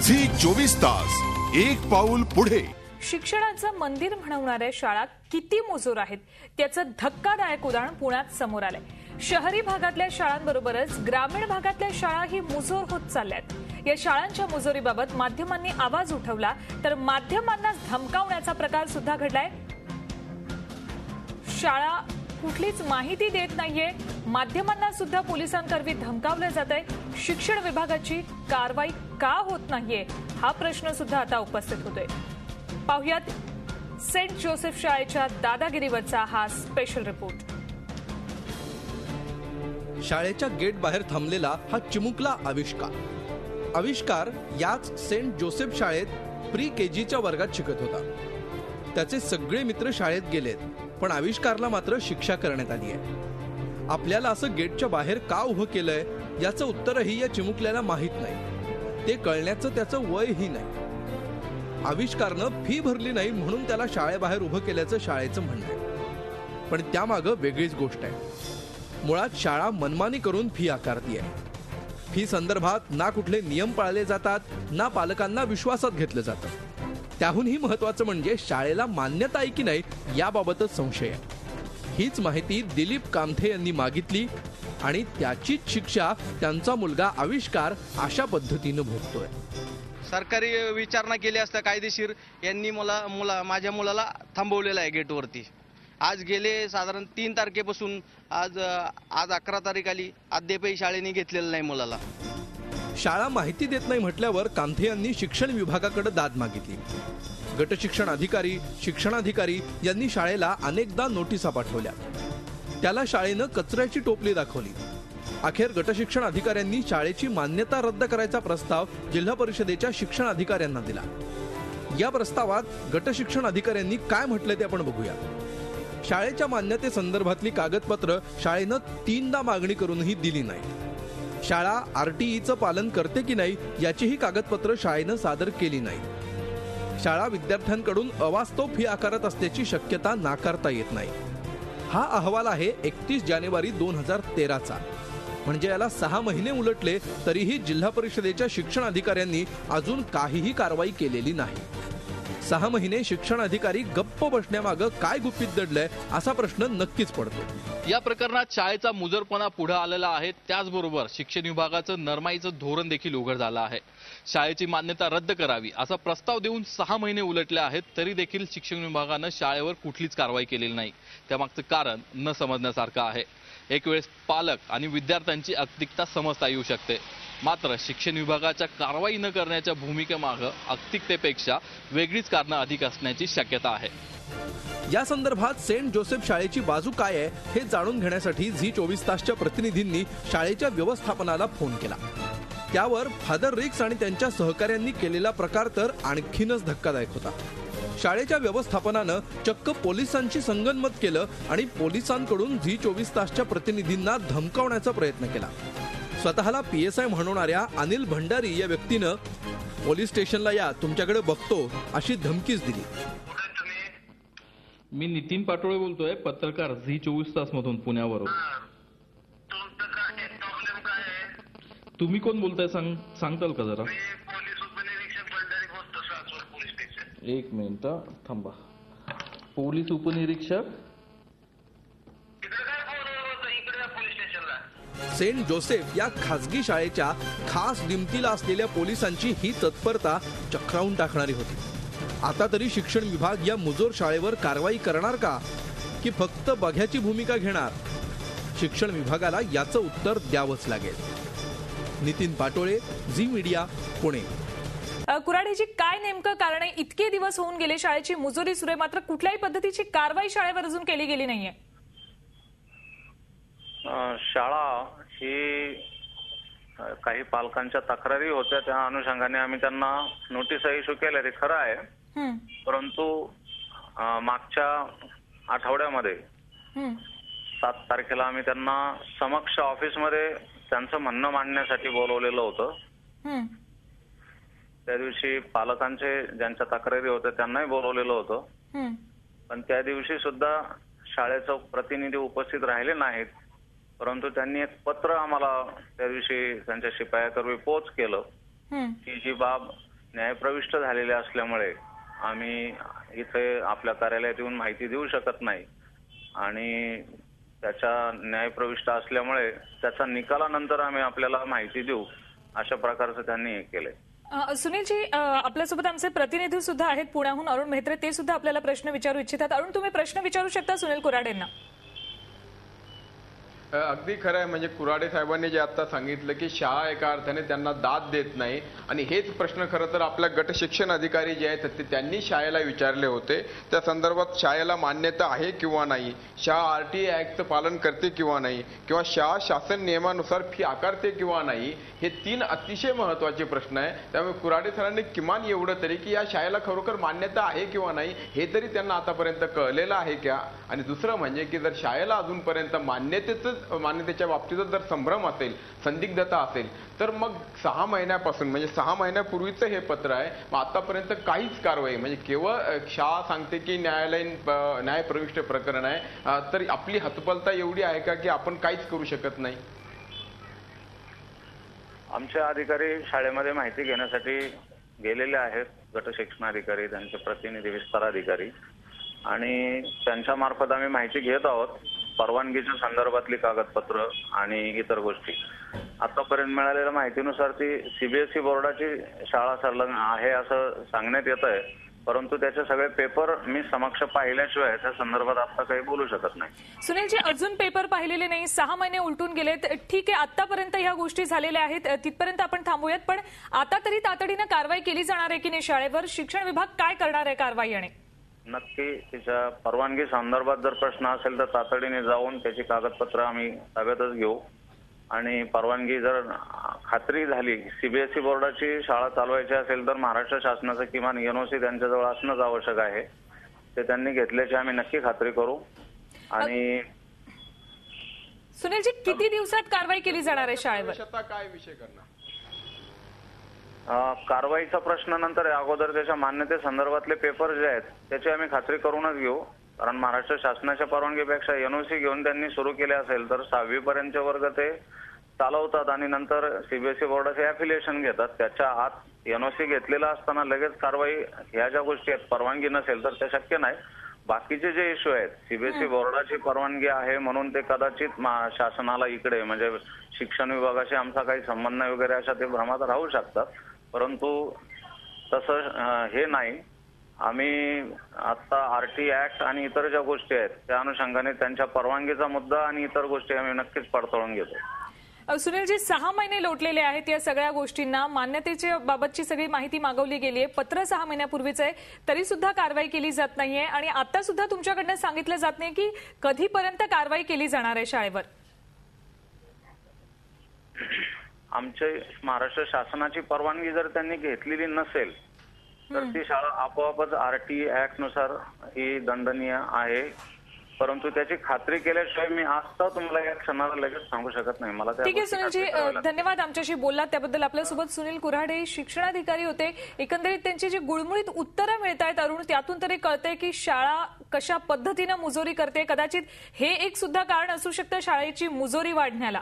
Zee 24 तास एक पाऊल पुढे। शिक्षणाचं मंदिर म्हणवणाऱ्या शाळा किती मुजोर आहेत त्याचं धक्कादायक उदाहरण पुण्यात समोर आलंय। शहरी भागातल्या शाळांबरोबरच ग्रामीण भागातल्या शाळाही मुजोर होत चालल्यात। या शाळांच्या मुजोरीबाबत माध्यमांनी आवाज उठवला तर माध्यमांना धमकावण्याचा प्रकार सुद्धा घडलाय। शाळा कुठलीच माहिती देत नाहीये, माध्यमांना सुद्धा पोलिसांकरवी धमकावलं जातंय। शिक्षण विभागाची कारवाई का होत नाहीये हा प्रश्न सुद्धा आता उपस्थित होतोय। पाहुयात सेंट जोसेफ शाळेच्या दादागिरीवरचा हा स्पेशल रिपोर्ट। शाळेच्या गेट बाहेर थांबलेला हा चिमुकला आविष्कार याच सेंट जोसेफ शाळेत प्री केजीच्या वर्गात शिकत होता। त्याचे सगळे मित्र शाळेत गेलेत, पण आविष्कारला मात्र शिक्षा करण्यात आली आहे। आपल्याला असं गेटच्या बाहेर का उभं केलंय याचं उत्तरही या चिमुकल्याला माहित नाही। ते कळण्याचं त्याचं वयही नाही। आविष्कारनं फी भरली नाही म्हणून त्याला शाळेबाहेर उभं केल्याचं शाळेचं म्हणणं आहे, पण त्यामागं वेगळीच गोष्ट आहे। मुळात शाळा मनमानी करून फी आकारतीये। फी संदर्भात ना कुठले नियम पाळले जातात, ना पालकांना विश्वासात घेतलं जातं। त्याहूनही महत्वाचं म्हणजे शाळेला मान्यता आहे की नाही याबाबतच संशय आहे। हीच माहिती दिलीप कामथे यांनी मागितली आणि त्याचीच शिक्षा त्यांचा मुलगा आविष्कार अशा पद्धतीनं भोगतोय। सरकारी विचारणा केली असता कायदेशीर यांनी माझ्या मुलाला थांबवलेलं आहे गेटवरती। आज गेले साधारण 3 तारखेपासून आज 11 तारीख आली, अद्यापही शाळेने घेतलेलं नाही मुलाला। शाळा माहिती देत नाही म्हटल्यावर कामथे यांनी शिक्षण विभागाकडे दाद मागितली। गट शिक्षण अधिकारी, शिक्षणाधिकारी यांनी शाळेला अनेकदा नोटिसा पाठवल्या। त्याला शाळेनं कचऱ्याची टोपली दाखवली। अखेर गट शिक्षण अधिकाऱ्यांनी शाळेची मान्यता रद्द करायचा प्रस्ताव जिल्हा परिषदेच्या शिक्षण अधिकाऱ्यांना दिला। या प्रस्तावात गट शिक्षण अधिकाऱ्यांनी काय म्हटले ते आपण बघूया। शाळेच्या मान्यतेसंदर्भातली कागदपत्र शाळेनं 3दा मागणी करूनही दिली नाही। शाळा RTEचं पालन करते की नाही याचीही कागदपत्र शाळेनं सादर केली नाही। शाळा विद्यार्थ्यांकडून अवास्तव फी आकारत असल्याची शक्यता नाकारता येत नाही। हा अहवाल आहे 31 जानेवारी 2013चा, म्हणजे याला 6 महिने उलटले तरीही जिल्हा परिषदेच्या शिक्षण अधिकाऱ्यांनी अजून काहीही कारवाई केलेली नाही। 6 महिने शिक्षण अधिकारी गप्प बसण्यामागं काय गुपित दडलंय असा प्रश्न नक्कीच पडतो। या प्रकरणात शाळेचा मुजरपणा पुढे आलेला आहे, त्याचबरोबर शिक्षण विभागाचं नरमाईचं धोरण देखील उघड झालं आहे। शाळेची मान्यता रद्द करावी असा प्रस्ताव देऊन 6 महिने उलटले आहेत, तरी देखील शिक्षण विभागानं शाळेवर कुठलीच कारवाई केलेली नाही। त्यामागचं कारण न समजण्यासारखं आहे। एक वेळेस पालक आणि विद्यार्थ्यांची अगतिकता समजता येऊ शकते, मात्र शिक्षण विभागाच्या कारवाई न करण्याच्या भूमिकेमागे अगतिकतेपेक्षा वेगळीच कारणं अधिक असण्याची शक्यता आहे। या संदर्भात सेंट जोसेफ शाळेची बाजू काय आहे हे जाणून घेण्यासाठी झी 24 तासच्या प्रतिनिधींनी शाळेच्या व्यवस्थापनाला फोन केला। त्यावर फादर रिक्स आणि त्यांच्या सहकाऱ्यांनी केलेला प्रकार तर आणखीनच धक्कादायक होता। शाळेच्या व्यवस्थापनानं चक्क पोलिसांशी संगनमत केलं आणि पोलिसांकडून झी 24 तासच्या प्रतिनिधींना धमकावण्याचा प्रयत्न केला। स्वतःला PSI म्हणवणाऱ्या अनिल भंडारी या व्यक्तीनं पोलीस स्टेशनला या, तुमच्याकडे बघतो अशी धमकीच दिली। मी नितीन पाटोळे बोलतोय, पत्रकार झी 24 तास मधून पुण्यावरून। तुम्ही कोण बोलताय सांगताल का जरा? एक मिनिट थांबा। पोलीस उपनिरीक्षक सेंट जोसेफ या खासगी शाळेच्या खास दिमतीला असलेल्या पोलिसांची ही तत्परता चक्रावून टाकणारी होती। आता तरी शिक्षण विभाग या मुजोर शाळेवर कारवाई करणार का, की फक्त बघ्याची भूमिका घेणार? शिक्षण विभागाला याचं उत्तर द्यावंच लागेल। Nitin Patole, Zee Media, Pune. कुराडीची काय नेमकं कारण आहे? इतके दिवस होऊन गेले, शाळेची मुजोरी सुरू आहे, मात्र कुठल्याही पद्धतीची कारवाई शाळेवर अजून केली गेली नाहीये। शाळा ही काही पालकांच्या तक्रारी होत्या, त्या अनुषंगाने आम्ही त्यांना नोटीस इश्यू केल्या, ते खरं आहे। परंतु मागच्या आठवड्यामध्ये 7 तारखेला आम्ही त्यांना समक्ष ऑफिसमध्ये त्यांचं म्हणणं मांडण्यासाठी बोलवलेलं होतं। त्या दिवशी पालकांचे ज्यांच्या तक्रारी होत्या त्यांनाही बोलवलेलं होतं, पण त्या दिवशी सुद्धा शाळेचे प्रतिनिधी उपस्थित राहिले नाहीत। परंतु त्यांनी एक पत्र आम्हाला त्या दिवशी त्यांच्या शिपायाकरवी पोच केलं की ही बाब न्यायप्रविष्ट झालेले असल्यामुळे आम्ही इथे आपल्या कार्यालयात येऊन माहिती देऊ शकत नाही आणि त्याच्या न्यायप्रविष्ट असल्यामुळे त्याच्या निकालानंतर आम्ही आपल्याला माहिती देऊ अशा प्रकारचं त्यांनी हे केलंय. सुनीलजी, आपल्यासोबत आमचे प्रतिनिधी सुद्धा आहेत पुण्याहून, अरुण म्हेत्रे, ते सुद्धा आपल्याला प्रश्न विचारू इच्छितात. अरुण, तुम्ही प्रश्न विचारू शकता सुनील कुऱ्हाडेंना. अगदी खरं आहे. म्हणजे कुऱ्हाडे साहेबांनी जे आता सांगितलं की शाळा एका अर्थाने त्यांना दाद देत नाही आणि हेच प्रश्न खरं तर आपल्या गट शिक्षण अधिकारी जे आहेत त्यांनी शाळेला विचारले होते. त्या संदर्भात शाळेला मान्यता आहे किंवा नाही, शाळा RTA ऍक्टचं पालन करते किंवा नाही, किंवा शाळा शासन नियमानुसार फी आकारते किंवा नाही, हे 3 अतिशय महत्वाचे प्रश्न आहे. त्यामुळे कुऱ्हाडे सरांनी किमान एवढं तरी की या शाळेला खरोखर मान्यता आहे किंवा नाही हे तरी त्यांना आतापर्यंत कळलेलं आहे का. आणि दुसरं म्हणजे की जर शाळेला अजूनपर्यंत मान्यतेच्या बाबतीत जर संभ्रम असेल, संदिग्धता असेल, तर मग 6 महिन्यापासून म्हणजे 6 महिन्यापूर्वीचं हे पत्र आहे. मग आतापर्यंत काहीच कारवाई, म्हणजे केवळ शाळा सांगते की न्यायप्रविष्ट प्रकरण आहे, तर आपली हतबलता एवढी आहे का की आपण काहीच करू शकत नाही. आमचे अधिकारी शाळेमध्ये माहिती घेण्यासाठी गेलेले आहेत, गट शिक्षणाधिकारी, त्यांचे प्रतिनिधी, विस्तार अधिकारी, आणि त्यांच्या मार्फत आम्ही माहिती घेत आहोत. परवानगीच्या संदर्भातली कागदपत्र आणि इतर गोष्टी आतापर्यंत मिळालेल्या माहितीनुसार ती CBSE बोर्डाची शाळा संलग्न आहे असं सांगण्यात येत आहे. परंतु त्याचे सगळे पेपर मी समक्ष पाहिल्याशिवाय त्या संदर्भात आता काही बोलू शकत नाही. सुनीलजी, अजून पेपर पाहिलेले नाही, 6 महिने उलटून गेलेत. ठीक आहे, आतापर्यंत ह्या गोष्टी झालेल्या आहेत, तिथपर्यंत आपण थांबूयात. पण आता तरी तातडीनं कारवाई केली जाणार आहे की नाही शाळेवर? शिक्षण विभाग काय करणार आहे कारवाई? आणि नक्की तिच्या परवानगी संदर्भात जर प्रश्न असेल तर तातडीने जाऊन त्याची कागदपत्र आम्ही ताब्यातच घेऊ आणि परवानगी जर खात्री झाली, CBSE बोर्डाची शाळा चालवायची असेल तर महाराष्ट्र शासनाचं किमान NOC त्यांच्याजवळ असणंच आवश्यक आहे. ते त्यांनी घेतल्याची आम्ही नक्की खात्री करू. आणि सुनीलजी, किती दिवसात कारवाई केली जाणार आहे शाळेवर? काय विषय करणार? कारवाईचा प्रश्न नंतर आहे. अगोदर त्याच्या मान्यते संदर्भातले पेपर जे आहेत त्याची आम्ही खात्री करूनच घेऊ. कारण महाराष्ट्र शासनाच्या परवानगीपेक्षा NOC घेऊन त्यांनी सुरू केले असेल तर 6वी पर्यंतचे वर्ग ते चालवतात आणि नंतर CBSE बोर्डाचे ॲफिलिएशन घेतात. त्याच्या आत NOC घेतलेला असताना लगेच कारवाई ह्या ज्या गोष्टी आहेत, परवानगी नसेल तर ते शक्य नाही. बाकीचे जे इश्यू आहेत, CBSE बोर्डाची परवानगी आहे म्हणून ते कदाचित शासनाला इकडे म्हणजे शिक्षण विभागाशी आमचा काही संबंध नाही वगैरे अशा ते भ्रमात राहू शकतात. परंतु तसं हे नाही. आम्ही आता RTA ऍक्ट आणि इतर ज्या गोष्टी आहेत त्या अनुषंगाने त्यांच्या परवानगीचा मुद्दा आणि इतर गोष्टी आम्ही नक्कीच पडताळून घेतो. सुनीलजी, 6 महिने लोटलेले आहेत या सगळ्या गोष्टींना. मान्यतेच्या बाबतची सगळी माहिती मागवली गेली आहे. पत्र 6 महिन्यापूर्वीच आहे, तरी सुद्धा कारवाई केली जात नाहीये आणि आता सुद्धा तुमच्याकडनं सांगितलं जात नाही की कधीपर्यंत कारवाई केली जाणार आहे शाळेवर. आमचे महाराष्ट्र शासनाची परवानगी जर त्यांनी घेतलेली नसेल तर ती शाळा आपोआपच RTA ऍक्ट नुसार ही दंडनीय आहे. परंतु त्याची खात्री केल्याशिवाय मी आता तुम्हाला या क्षणाला लगेच सांगू शकत नाही. मला ठीक आहे सुनीलजी, धन्यवाद आमच्याशी बोललात त्याबद्दल. आपल्यासोबत सुनील कुऱ्हाडे शिक्षणाधिकारी होते. एकंदरीत त्यांची जी गुळमुळीत उत्तरं मिळत आहेत अरुण, त्यातून तरी कळतंय की शाळा कशा पद्धतीनं मुजोरी करते. कदाचित हे एक सुद्धा कारण असू शकतं शाळेची मुजोरी वाढण्याला.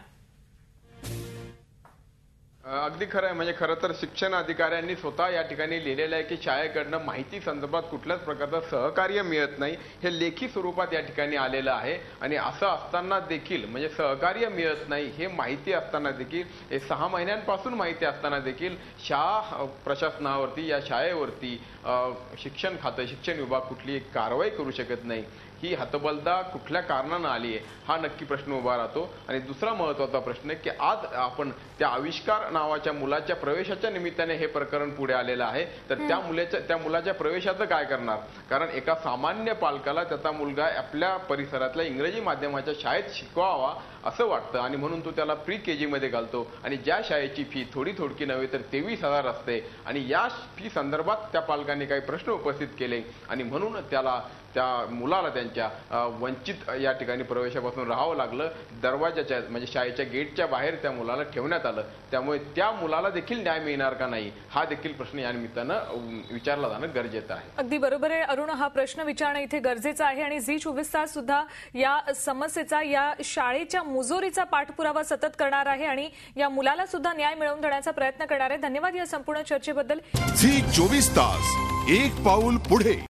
अगदी खरं आहे. म्हणजे खरं तर शिक्षण अधिकाऱ्यांनी स्वतः या ठिकाणी लिहिलेलं आहे की शाळेकडनं माहिती संदर्भात कुठल्याच प्रकारचं सहकार्य मिळत नाही, हे लेखी स्वरूपात या ठिकाणी आलेलं आहे. आणि असं असताना देखील म्हणजे सहकार्य मिळत नाही हे माहिती असताना देखील, हे 6 महिन्यांपासून माहिती असताना देखील शाळा प्रशासनावरती, या शाळेवरती शिक्षण खातं, शिक्षण विभाग कुठली कारवाई करू शकत नाही. ही हतबलता कुठल्या कारणानं आली आहे हा नक्की प्रश्न उभा राहतो. आणि दुसरा महत्वाचा प्रश्न आहे की आज आपण त्या आविष्कार नावाच्या मुलाच्या प्रवेशाच्या निमित्ताने हे प्रकरण पुढे आलेलं आहे, तर त्या मुलाच्या प्रवेशाचं काय करणार? कारण एका सामान्य पालकाला त्याचा मुलगा आपल्या परिसरातल्या इंग्रजी माध्यमाच्या शाळेत शिकवावा असं वाटतं आणि म्हणून तो त्याला pre-KG मध्ये घालतो. आणि ज्या शाळेची फी थोडकी नव्हे तर 23,000 असते आणि या फी संदर्भात त्या पालकांनी काही प्रश्न उपस्थित केले आणि म्हणून त्या मुलाला त्यांच्या मुलांच्या वंचित या ठिकाणी प्रवेशापासून राहावं लागलं. दरवाजाच्या म्हणजे शाळेच्या गेटच्या बाहेर त्या मुलाला ठेवण्यात आलं. त्यामुळे त्या मुलाला देखील न्याय मिळणार का नाही हा देखील प्रश्न या निमित्तानं विचारला जाणं गरजेचं आहे. अगदी बरोबर आहे अरुण, हा प्रश्न विचारणं इथे गरजेचं आहे आणि झी24 सुद्धा या समस्येचा, या शाळेच्या मुजोरीचा पाठपुरावा सतत करणार आहे आणि या मुलाला सुद्धा न्याय मिळवून देण्याचा प्रयत्न करणार आहे. धन्यवाद या संपूर्ण चर्चेबद्दल. झी 24 तास, एक पाऊल पुढे.